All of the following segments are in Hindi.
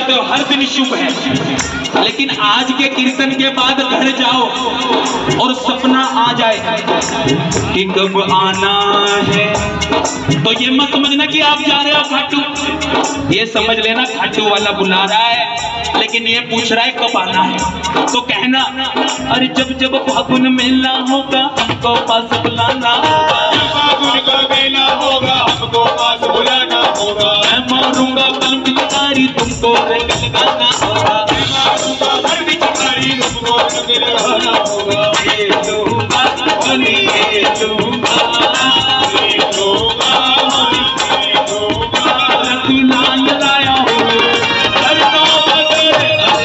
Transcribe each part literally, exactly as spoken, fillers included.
तो हर दिन शुभ है, लेकिन आज के कीर्तन के बाद घर जाओ और सपना आ जाए कि कब आना है, तो ये मत समझना कि आप जा रहे हो खाटू, ये समझ लेना खाटू वाला बुला रहा है, लेकिन ये पूछ रहा है कब आना है। तो कहना अरे जब जब फागुन मेला होगा हमको पास बुलाना होगा, फागुन का मेला होगा हमको पास बुलाना होगा, मैं मारूंगा कल पिचकारी तुमको रंग लगाना होगा, मैं मारूंगा कल पिचकारी तुमको रंग लगाना होगा। ये दूंगा होली ये दूंगा ये दूंगा होली ये दूंगा, रतुलाल लाया हूँ हर गाँव बगैर अरे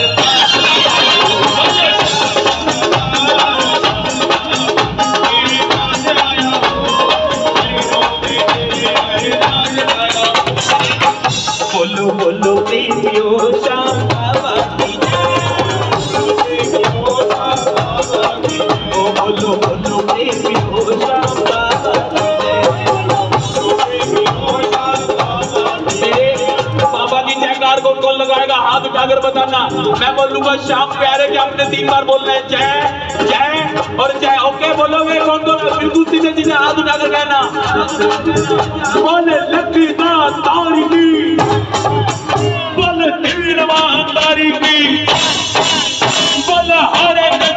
बोलो बोलो बेबियो श्याम बाबा की जय, ओ बोलो बोलो बेबियो श्याम बाबा की जय। बाबा की जयकार कौन कौन लगाएगा हाथ उठाकर बताना, मैं बोलूंगा श्याम प्यारे के आपने तीन बार बोलना है जय जय और जय। ओके बोलोगे कौन कौन, बिल्कुल सीधे सीधे हाथ उठाकर कहना, बोले लक्ष्मीनाथ तारी की, बोले तीरवा तारी की, बोले हरे